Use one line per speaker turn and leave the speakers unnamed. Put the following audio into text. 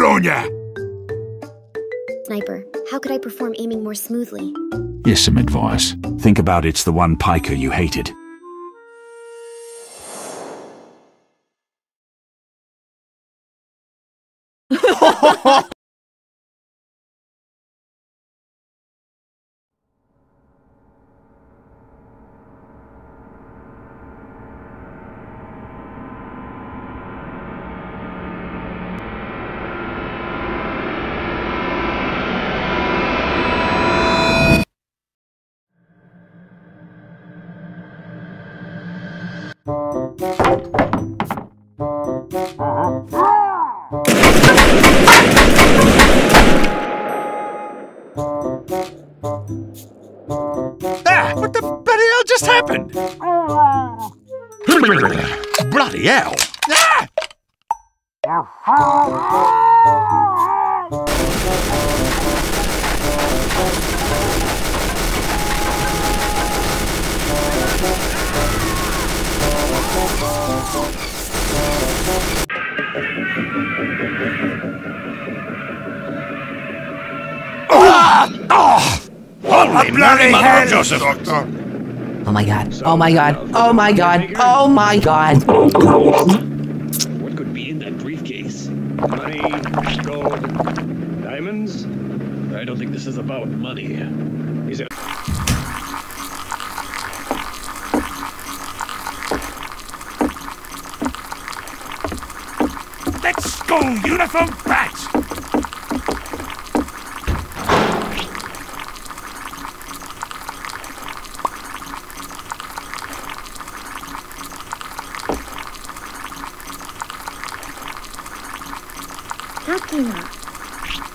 on ya!
Sniper, how could I perform aiming more smoothly?
Here's some advice. Think about it's the one piker you hated.
What the bloody hell just happened? Bloody hell! Ah! Holy bloody hell, Joseph!
Oh my god. Oh my god. Oh my god. Oh my god.
What could be in that briefcase? Money, gold, diamonds? I don't think this is about money. Is it?
Let's go, uniform bats!
Takina.